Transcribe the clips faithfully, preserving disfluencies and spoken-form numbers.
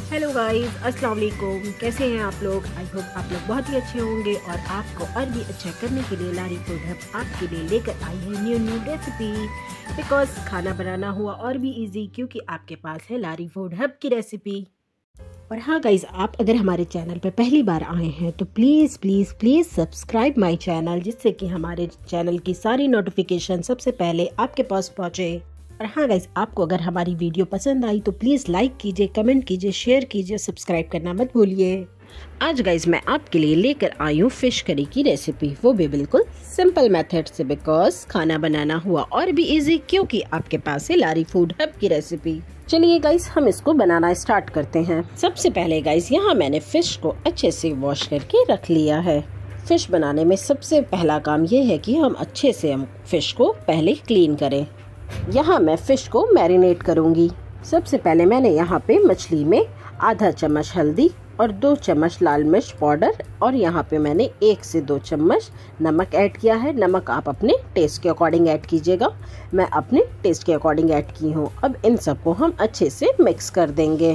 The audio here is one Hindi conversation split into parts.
हेलो गाइस, अस्सलाम वालेकुम। कैसे हैं आप लोग? आई होप आप लोग बहुत ही अच्छे होंगे और आपको और भी अच्छा करने के लिए लारी फूड हब आपके लिए लेकर आई है न्यू न्यू रेसिपी। बिकॉज खाना बनाना हुआ और भी इजी क्योंकि आपके पास है लारी फूड हब की रेसिपी। और हाँ गाइज, आप अगर हमारे चैनल पर पहली बार आए हैं तो please please please subscribe my channel, जिससे कि हमारे चैनल की सारी नोटिफिकेशन सबसे पहले आपके पास पहुँचे। और हाँ गाइज, आपको अगर हमारी वीडियो पसंद आई तो प्लीज़ लाइक कीजिए, कमेंट कीजिए, शेयर कीजिए, सब्सक्राइब करना मत भूलिए। आज गाइज मैं आपके लिए लेकर आई हूँ फिश करी की रेसिपी, वो भी बिल्कुल सिंपल मेथड से। बिकॉज खाना बनाना हुआ और भी इजी क्योंकि आपके पास है लारी फूड हब की रेसिपी। चलिए गाइज, हम इसको बनाना स्टार्ट करते हैं। सबसे पहले गाइज, यहाँ मैंने फिश को अच्छे से वॉश करके रख लिया है। फिश बनाने में सबसे पहला काम ये है कि हम अच्छे से हम फिश को पहले क्लीन करें। यहाँ मैं फिश को मैरिनेट करूँगी। सबसे पहले मैंने यहाँ पे मछली में आधा चम्मच हल्दी और दो चम्मच लाल मिर्च पाउडर और यहाँ पे मैंने एक से दो चम्मच नमक ऐड किया है। नमक आप अपने टेस्ट के अकॉर्डिंग ऐड कीजिएगा, मैं अपने टेस्ट के अकॉर्डिंग ऐड की हूँ। अब इन सबको हम अच्छे से मिक्स कर देंगे।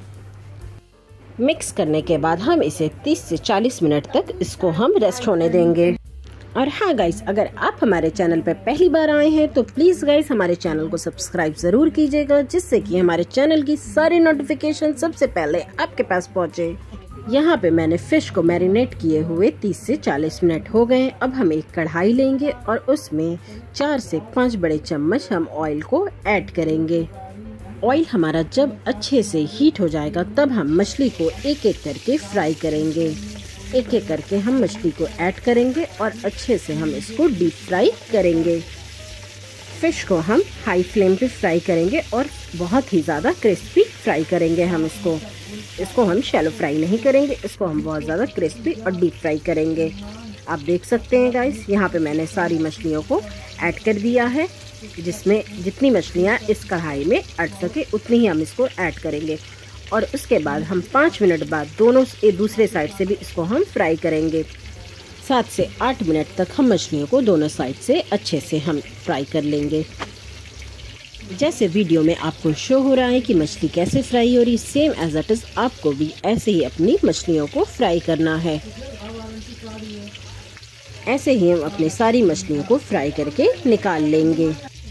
मिक्स करने के बाद हम इसे तीस से चालीस मिनट तक इसको हम रेस्ट होने देंगे। और हाँ गाइस, अगर आप हमारे चैनल पर पहली बार आए हैं तो प्लीज़ गाइस हमारे चैनल को सब्सक्राइब ज़रूर कीजिएगा, जिससे कि हमारे चैनल की सारी नोटिफिकेशन सबसे पहले आपके पास पहुँचे। यहाँ पे मैंने फिश को मैरिनेट किए हुए तीस से चालीस मिनट हो गए। अब हम एक कढ़ाई लेंगे और उसमें चार से पाँच बड़े चम्मच हम ऑयल को ऐड करेंगे। ऑयल हमारा जब अच्छे से हीट हो जाएगा तब हम मछली को एक एक करके फ्राई करेंगे। एक एक करके हम मछली को ऐड करेंगे और अच्छे से हम इसको डीप फ्राई करेंगे। फिश को हम हाई फ्लेम पे फ्राई करेंगे और बहुत ही ज़्यादा क्रिस्पी फ्राई करेंगे। हम इसको इसको हम शैलो फ्राई नहीं करेंगे, इसको हम बहुत ज़्यादा क्रिस्पी और डीप फ्राई करेंगे। आप देख सकते हैं गाइस, यहाँ पे मैंने सारी मछलियों को ऐड कर दिया है। जिसमें जितनी मछलियाँ इस कढ़ाई में अट सके उतनी ही हम इसको ऐड करेंगे। और उसके बाद हम पाँच मिनट बाद दोनों दूसरे साइड से भी इसको हम फ्राई करेंगे। सात से आठ मिनट तक हम मछलियों को दोनों साइड से अच्छे से हम फ्राई कर लेंगे। जैसे वीडियो में आपको शो हो रहा है कि मछली कैसे फ्राई हो रही, सेम एज इट इज आपको भी ऐसे ही अपनी मछलियों को फ्राई करना है। ऐसे ही हम अपनी सारी मछलियों को फ्राई करके निकाल लेंगे।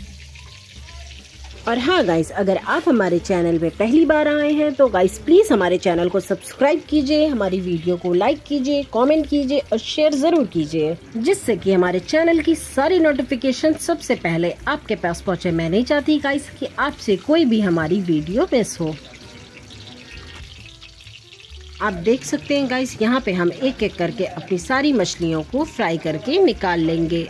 और हाँ गाइस, अगर आप हमारे चैनल पे पहली बार आए हैं तो गाइस प्लीज़ हमारे चैनल को सब्सक्राइब कीजिए, हमारी वीडियो को लाइक कीजिए, कमेंट कीजिए और शेयर ज़रूर कीजिए, जिससे कि हमारे चैनल की सारी नोटिफिकेशन सबसे पहले आपके पास पहुँचे। मैं नहीं चाहती गाइस कि आपसे कोई भी हमारी वीडियो मिस हो। आप देख सकते हैं गाइस, यहाँ पे हम एक एक करके अपनी सारी मछलियों को फ्राई करके निकाल लेंगे।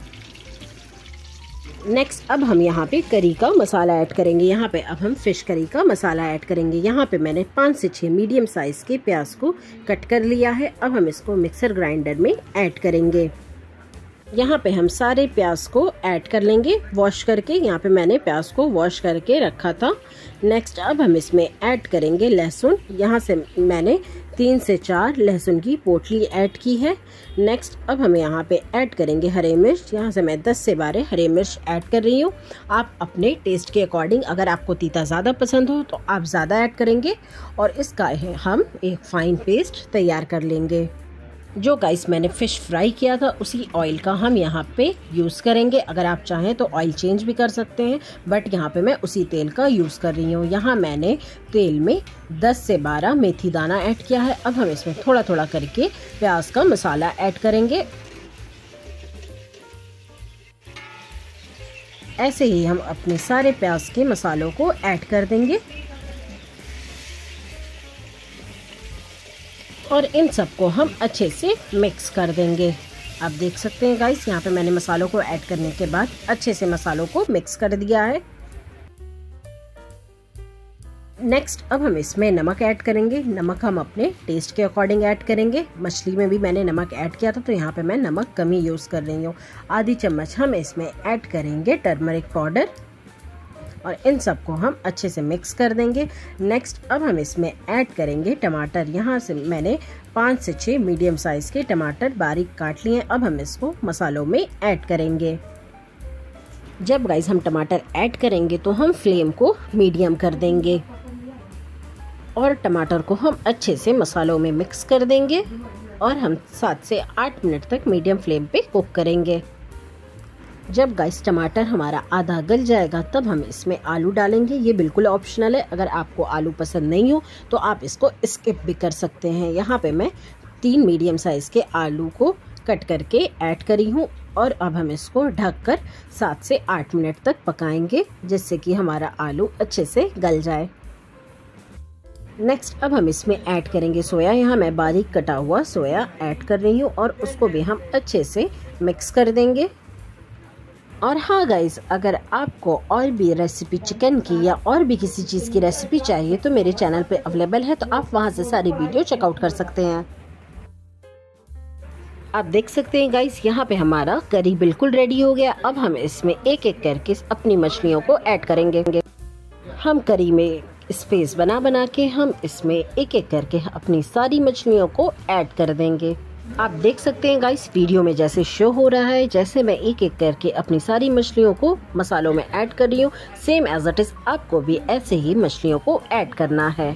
नेक्स्ट अब हम यहाँ पे करी का मसाला ऐड करेंगे। यहाँ पे अब हम फिश करी का मसाला ऐड करेंगे। यहाँ पे मैंने पाँच से छः मीडियम साइज़ के प्याज को कट कर लिया है। अब हम इसको मिक्सर ग्राइंडर में ऐड करेंगे। यहाँ पे हम सारे प्याज को ऐड कर लेंगे वॉश करके। यहाँ पे मैंने प्याज को वॉश करके रखा था। नेक्स्ट अब हम इसमें ऐड करेंगे लहसुन। यहाँ से मैंने तीन से चार लहसुन की पोटली ऐड की है। नेक्स्ट अब हम यहाँ पे ऐड करेंगे हरे मिर्च। यहाँ से मैं दस से बारह हरे मिर्च ऐड कर रही हूँ। आप अपने टेस्ट के अकॉर्डिंग, अगर आपको तीता ज़्यादा पसंद हो तो आप ज़्यादा ऐड करेंगे। और इसका हम एक फाइन पेस्ट तैयार कर लेंगे। जो गाइस मैंने फ़िश फ्राई किया था उसी ऑयल का हम यहाँ पे यूज़ करेंगे। अगर आप चाहें तो ऑयल चेंज भी कर सकते हैं, बट यहाँ पे मैं उसी तेल का यूज़ कर रही हूँ। यहाँ मैंने तेल में दस से बारह मेथी दाना ऐड किया है। अब हम इसमें थोड़ा थोड़ा करके प्याज का मसाला ऐड करेंगे। ऐसे ही हम अपने सारे प्याज के मसालों को ऐड कर देंगे और इन सबको हम अच्छे से मिक्स कर देंगे। आप देख सकते हैं गाइस, यहाँ पे मैंने मसालों को ऐड करने के बाद अच्छे से मसालों को मिक्स कर दिया है। नेक्स्ट अब हम इसमें नमक ऐड करेंगे। नमक हम अपने टेस्ट के अकॉर्डिंग ऐड करेंगे। मछली में भी मैंने नमक ऐड किया था तो यहाँ पे मैं नमक कम ही यूज़ कर रही हूँ। आधी चम्मच हम इसमें ऐड करेंगे टर्मरिक पाउडर और इन सबको हम अच्छे से मिक्स कर देंगे। नेक्स्ट अब हम इसमें ऐड करेंगे टमाटर। यहाँ से मैंने पाँच से छः मीडियम साइज़ के टमाटर बारीक काट लिए। अब हम इसको मसालों में ऐड करेंगे। जब गाइस हम टमाटर ऐड करेंगे तो हम फ्लेम को मीडियम कर देंगे। और टमाटर को हम अच्छे से मसालों में मिक्स कर देंगे और हम सात से आठ मिनट तक मीडियम फ्लेम पे कुक करेंगे। जब गाइस टमाटर हमारा आधा गल जाएगा तब हम इसमें आलू डालेंगे। ये बिल्कुल ऑप्शनल है, अगर आपको आलू पसंद नहीं हो तो आप इसको स्किप भी कर सकते हैं। यहाँ पे मैं तीन मीडियम साइज़ के आलू को कट करके ऐड करी हूँ और अब हम इसको ढककर सात से आठ मिनट तक पकाएंगे, जिससे कि हमारा आलू अच्छे से गल जाए। नेक्स्ट अब हम इसमें ऐड करेंगे सोया। यहाँ मैं बारीक कटा हुआ सोया ऐड कर रही हूँ और उसको भी हम अच्छे से मिक्स कर देंगे। और हाँ गाइस, अगर आपको और भी रेसिपी चिकन की या और भी किसी चीज़ की रेसिपी चाहिए तो मेरे चैनल पे अवेलेबल है, तो आप वहाँ से सारी वीडियो चेकआउट कर सकते हैं। आप देख सकते हैं गाइस, यहाँ पे हमारा करी बिल्कुल रेडी हो गया। अब हम इसमें एक एक करके अपनी मछलियों को ऐड करेंगे। हम करी में स्पेस बना बना के हम इसमें एक एक करके अपनी सारी मछलियों को ऐड कर देंगे। आप देख सकते हैं गाइस, वीडियो में जैसे शो हो रहा है, जैसे मैं एक एक करके अपनी सारी मछलियों को मसालों में ऐड कर रही हूँ, सेम एज इट इज आपको भी ऐसे ही मछलियों को ऐड करना है।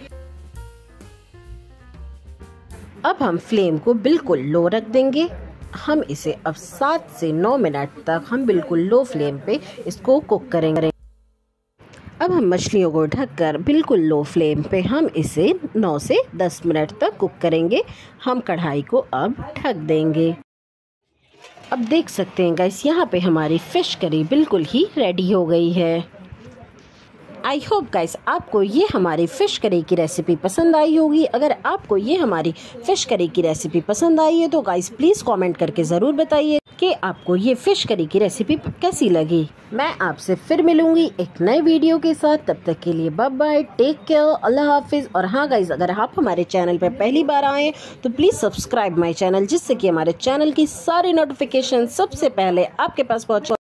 अब हम फ्लेम को बिल्कुल लो रख देंगे। हम इसे अब सात से नौ मिनट तक हम बिल्कुल लो फ्लेम पे इसको कुक करेंगे। अब हम मछलियों को ढककर बिल्कुल लो फ्लेम पे हम इसे नौ से दस मिनट तक कुक करेंगे। हम कढ़ाई को अब ढक देंगे। अब देख सकते हैं गाइस, यहाँ पे हमारी फिश करी बिल्कुल ही रेडी हो गई है। आई होप गाइस आपको ये हमारी फ़िश करी की रेसिपी पसंद आई होगी। अगर आपको ये हमारी फ़िश करी की रेसिपी पसंद आई है तो गाइस प्लीज़ कमेंट करके ज़रूर बताइए कि आपको ये फ़िश करी की रेसिपी कैसी लगी। मैं आपसे फिर मिलूंगी एक नए वीडियो के साथ। तब तक के लिए बाय बाय, टेक केयर, अल्लाह हाफिज़। और हाँ गाइस, अगर आप हमारे चैनल पर पहली बार आए तो प्लीज़ सब्सक्राइब माई चैनल, जिससे कि हमारे चैनल की सारी नोटिफिकेशन सबसे पहले आपके पास पहुँचे।